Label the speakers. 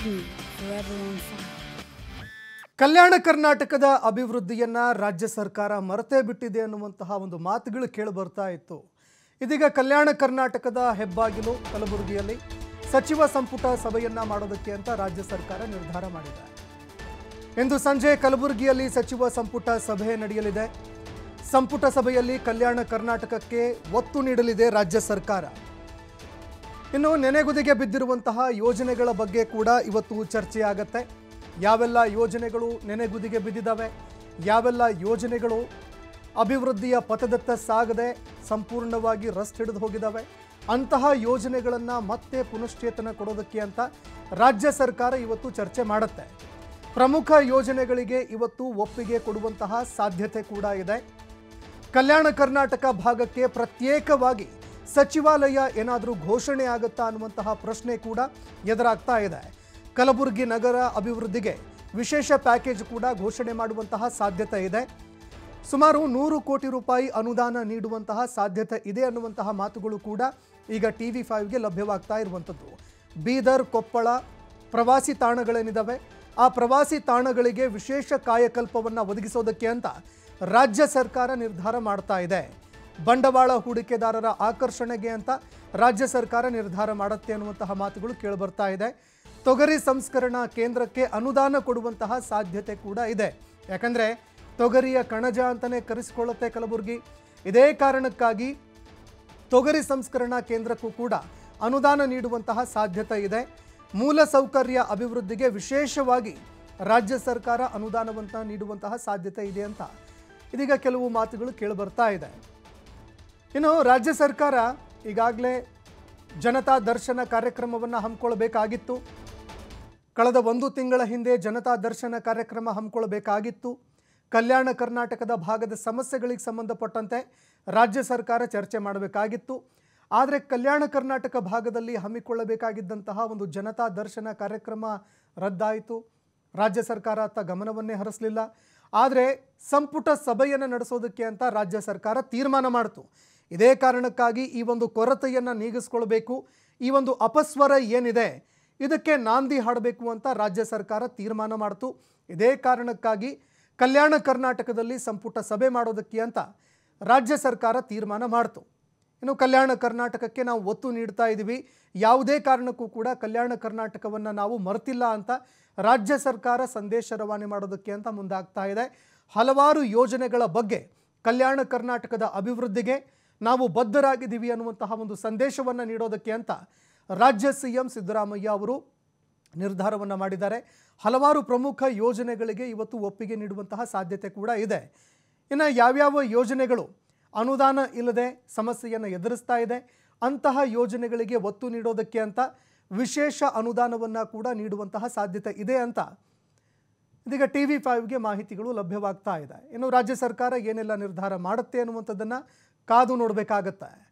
Speaker 1: TV, forever on fire.
Speaker 2: ಕಲ್ಯಾಣ ಕರ್ನಾಟಕದ ಅಭಿವೃದ್ಧಿಯನ್ನ ರಾಜ್ಯ ಸರ್ಕಾರ ಮರೆತೇ ಬಿಟ್ಟಿದೆ ಅನ್ನುವಂತಹ ಒಂದು ಮಾತುಗಳು ಕೇಳಿ ಬರ್ತಾ ಇತ್ತು. ಇದೀಗ ಕಲ್ಯಾಣ ಕರ್ನಾಟಕದ ಹೆಬ್ಬಾಗಿಲು ಕಲಬುರಗಿಯಲ್ಲಿ ಸಚಿವ ಸಂಪುಟ ಸಭೆಯನ್ನ ಮಾಡೋದಕ್ಕೆ ಅಂತ ರಾಜ್ಯ ಸರ್ಕಾರ ನಿರ್ಧಾರ ಮಾಡಿದೆ. ಇಂದು ಸಂಜೆ ಕಲಬುರಗಿಯಲ್ಲಿ ಸಚಿವ ಸಂಪುಟ ಸಭೆ ನಡೆಯಲಿದೆ. ಸಂಪುಟ ಸಭೆಯಲ್ಲಿ ಕಲ್ಯಾಣ ಕರ್ನಾಟಕಕ್ಕೆ ಒತ್ತು ನೀಡಲಿದೆ ರಾಜ್ಯ ಸರ್ಕಾರ. ಇನ್ನು ನೆನೆಗುದಿಗೆ ಬಿದ್ದಿರುವಂತಹ ಯೋಜನೆಗಳ ಬಗ್ಗೆ ಕೂಡ ಇವತ್ತು ಚರ್ಚೆ ಆಗುತ್ತೆ. ಯಾವೆಲ್ಲ ಯೋಜನೆಗಳು ನೆನೆಗುದಿಗೆ ಬಿದ್ದಿದ್ದಾವೆ, ಯಾವೆಲ್ಲ ಯೋಜನೆಗಳು ಅಭಿವೃದ್ಧಿಯ ಪಥದತ್ತ ಸಾಗದೆ ಸಂಪೂರ್ಣವಾಗಿ ರಸ್ಟ್ ಹಿಡಿದು ಹೋಗಿದ್ದಾವೆ, ಅಂತಹ ಯೋಜನೆಗಳನ್ನು ಮತ್ತೆ ಪುನಶ್ಚೇತನ ಕೊಡೋದಕ್ಕೆ ಅಂತ ರಾಜ್ಯ ಸರ್ಕಾರ ಇವತ್ತು ಚರ್ಚೆ ಮಾಡುತ್ತೆ. ಪ್ರಮುಖ ಯೋಜನೆಗಳಿಗೆ ಇವತ್ತು ಒಪ್ಪಿಗೆ ಕೊಡುವಂತಹ ಸಾಧ್ಯತೆ ಕೂಡ ಇದೆ. ಕಲ್ಯಾಣ ಕರ್ನಾಟಕ ಭಾಗಕ್ಕೆ ಪ್ರತ್ಯೇಕವಾಗಿ ಸಚಿವಾಲಯ ಏನಾದರೂ ಘೋಷಣೆ ಆಗುತ್ತಾ ಅನ್ನುವಂತಹ ಪ್ರಶ್ನೆ ಕೂಡ ಎದುರಾಗ್ತಾ ಇದೆ. ಕಲಬುರಗಿ ನಗರ ಅಭಿವೃದ್ಧಿಗೆ ವಿಶೇಷ ಪ್ಯಾಕೇಜ್ ಕೂಡ ಘೋಷಣೆ ಮಾಡುವಂತಹ ಸಾಧ್ಯತೆ ಇದೆ. ಸುಮಾರು 100 ಕೋಟಿ ರೂಪಾಯಿ ಅನುದಾನ ನೀಡುವಂತಹ ಸಾಧ್ಯತೆ ಇದೆ ಅನ್ನುವಂತಹ ಮಾತುಗಳು ಕೂಡ ಈಗ TV5ಗೆ ಲಭ್ಯವಾಗ್ತಾ ಇರುವಂಥದ್ದು. ಬೀದರ್, ಕೊಪ್ಪಳ ಪ್ರವಾಸಿ ತಾಣಗಳೇನಿದ್ದಾವೆ, ಆ ಪ್ರವಾಸಿ ತಾಣಗಳಿಗೆ ವಿಶೇಷ ಕಾಯಕಲ್ಪವನ್ನು ಒದಗಿಸೋದಕ್ಕೆ ಅಂತ ರಾಜ್ಯ ಸರ್ಕಾರ ನಿರ್ಧಾರ ಮಾಡ್ತಾ ಇದೆ. ಬಂಡವಾಳ ಹೂಡಿಕೆದಾರರ ಆಕರ್ಷಣೆಗೆ ಅಂತ ರಾಜ್ಯ ಸರ್ಕಾರ ನಿರ್ಧಾರ ಮಾಡುತ್ತೆ ಅನ್ನುವಂತಹ ಮಾತುಗಳು ಕೇಳಿಬರ್ತಾ ಇದೆ. ತೊಗರಿ ಸಂಸ್ಕರಣಾ ಕೇಂದ್ರಕ್ಕೆ ಅನುದಾನ ಕೊಡುವಂತಹ ಸಾಧ್ಯತೆ ಕೂಡ ಇದೆ. ಯಾಕಂದರೆ ತೊಗರಿಯ ಕಣಜ ಅಂತಲೇ ಕರೆಸಿಕೊಳ್ಳುತ್ತೆ ಕಲಬುರಗಿ. ಇದೇ ಕಾರಣಕ್ಕಾಗಿ ತೊಗರಿ ಸಂಸ್ಕರಣಾ ಕೇಂದ್ರಕ್ಕೂ ಕೂಡ ಅನುದಾನ ನೀಡುವಂತಹ ಸಾಧ್ಯತೆ ಇದೆ. ಮೂಲಸೌಕರ್ಯ ಅಭಿವೃದ್ಧಿಗೆ ವಿಶೇಷವಾಗಿ ರಾಜ್ಯ ಸರ್ಕಾರ ಅನುದಾನವನ್ನು ನೀಡುವಂತಹ ಸಾಧ್ಯತೆ ಇದೆ ಅಂತ ಇದೀಗ ಕೆಲವು ಮಾತುಗಳು ಕೇಳಿಬರ್ತಾ ಇದೆ. ಇನ್ನು ರಾಜ್ಯ ಸರ್ಕಾರ ಈಗಾಗಲೇ ಜನತಾ ದರ್ಶನ ಕಾರ್ಯಕ್ರಮವನ್ನು ಹಮ್ಮಿಕೊಳ್ಳಬೇಕಾಗಿತ್ತು. ಕಳೆದ 1 ತಿಂಗಳ ಹಿಂದೆ ಜನತಾ ದರ್ಶನ ಕಾರ್ಯಕ್ರಮ ಹಮ್ಮಿಕೊಳ್ಳಬೇಕಾಗಿತ್ತು. ಕಲ್ಯಾಣ ಕರ್ನಾಟಕದ ಭಾಗದ ಸಮಸ್ಯೆಗಳಿಗೆ ಸಂಬಂಧಪಟ್ಟಂತೆ ರಾಜ್ಯ ಸರ್ಕಾರ ಚರ್ಚೆ ಮಾಡಬೇಕಾಗಿತ್ತು. ಆದರೆ ಕಲ್ಯಾಣ ಕರ್ನಾಟಕ ಭಾಗದಲ್ಲಿ ಹಮ್ಮಿಕೊಳ್ಳಬೇಕಾಗಿದ್ದಂತಹ ಒಂದು ಜನತಾ ದರ್ಶನ ಕಾರ್ಯಕ್ರಮ ರದ್ದಾಯಿತು. ರಾಜ್ಯ ಸರ್ಕಾರ ಅತ್ತ ಗಮನವನ್ನೇ ಹರಿಸಲಿಲ್ಲ. ಆದರೆ ಸಂಪುಟ ಸಭೆಯನ್ನು ನಡೆಸೋದಕ್ಕೆ ಅಂತ ರಾಜ್ಯ ಸರ್ಕಾರ ತೀರ್ಮಾನ ಮಾಡಿತು. ಇದೇ ಕಾರಣಕ್ಕಾಗಿ ಈ ಒಂದು ಕೊರತೆಯನ್ನು ನೀಗಿಸ್ಕೊಳ್ಬೇಕು, ಈ ಒಂದು ಅಪಸ್ವರ ಏನಿದೆ ಇದಕ್ಕೆ ನಾಂದಿ ಹಾಡಬೇಕು ಅಂತ ರಾಜ್ಯ ಸರ್ಕಾರ ತೀರ್ಮಾನ ಮಾಡಿತು. ಇದೇ ಕಾರಣಕ್ಕಾಗಿ ಕಲ್ಯಾಣ ಕರ್ನಾಟಕದಲ್ಲಿ ಸಂಪುಟ ಸಭೆ ಮಾಡೋದಕ್ಕೆ ಅಂತ ರಾಜ್ಯ ಸರ್ಕಾರ ತೀರ್ಮಾನ ಮಾಡಿತು. ಇನ್ನು ಕಲ್ಯಾಣ ಕರ್ನಾಟಕಕ್ಕೆ ನಾವು ಒತ್ತು ನೀಡ್ತಾ ಇದ್ದೀವಿ, ಯಾವುದೇ ಕಾರಣಕ್ಕೂ ಕೂಡ ಕಲ್ಯಾಣ ಕರ್ನಾಟಕವನ್ನು ನಾವು ಮರೆತಿಲ್ಲ ಅಂತ ರಾಜ್ಯ ಸರ್ಕಾರ ಸಂದೇಶ ರವಾನೆ ಮಾಡೋದಕ್ಕೆ ಅಂತ ಮುಂದಾಗ್ತಾ ಇದೆ. ಹಲವಾರು ಯೋಜನೆಗಳ ಬಗ್ಗೆ ಕಲ್ಯಾಣ ಕರ್ನಾಟಕದ ಅಭಿವೃದ್ಧಿಗೆ ನಾವು ಬದ್ಧರಾಗಿದ್ದೀವಿ ಅನ್ನುವಂತಹ ಒಂದು ಸಂದೇಶವನ್ನು ನೀಡೋದಕ್ಕೆ ಅಂತ ರಾಜ್ಯ CM ಸಿದ್ದರಾಮಯ್ಯ ಅವರು ನಿರ್ಧಾರವನ್ನು ಮಾಡಿದ್ದಾರೆ. ಹಲವಾರು ಪ್ರಮುಖ ಯೋಜನೆಗಳಿಗೆ ಇವತ್ತು ಒಪ್ಪಿಗೆ ನೀಡುವಂತಹ ಸಾಧ್ಯತೆ ಕೂಡ ಇದೆ. ಇನ್ನು ಯಾವ್ಯಾವ ಯೋಜನೆಗಳು ಅನುದಾನ ಇಲ್ಲದೆ ಸಮಸ್ಯೆಯನ್ನು ಎದುರಿಸ್ತಾ ಇದೆ, ಅಂತಹ ಯೋಜನೆಗಳಿಗೆ ಒತ್ತು ನೀಡೋದಕ್ಕೆ ಅಂತ ವಿಶೇಷ ಅನುದಾನವನ್ನು ಕೂಡ ನೀಡುವಂತಹ ಸಾಧ್ಯತೆ ಇದೆ ಅಂತ ಇದೀಗ TV5ಗೆ ಮಾಹಿತಿಗಳು ಲಭ್ಯವಾಗ್ತಾ ಇದೆ. ಇನ್ನು ರಾಜ್ಯ ಸರ್ಕಾರ ಏನೆಲ್ಲ ನಿರ್ಧಾರ ಮಾಡುತ್ತೆ ಅನ್ನುವಂಥದ್ದನ್ನು ಕಾದು ನೋಡಬೇಕಾಗತ್ತೆ.